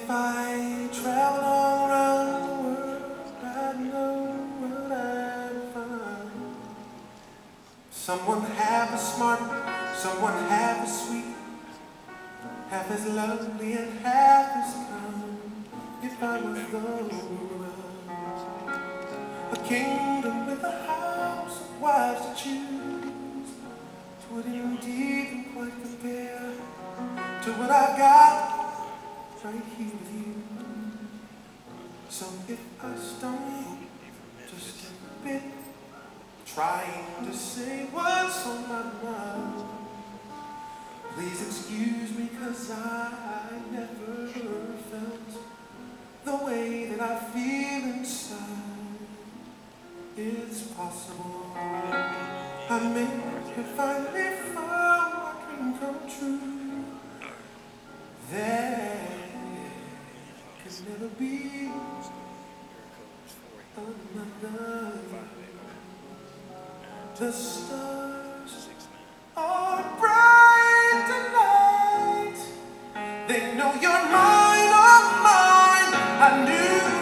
If I travel all around the world, I know what I'd find. Someone half as smart, someone half as sweet, half as lovely and half as kind. If I was going around a kingdom with a house of wives to choose, it wouldn't indeed quite compare to what I've got right here with you. So if I stumble just a bit, trying to say what's on my mind, please excuse me, 'cause I never felt the way that I feel inside. It's possible I may have finally found my dream come true. There can never be another. The stars are bright tonight. They know you're mine, oh mine. I knew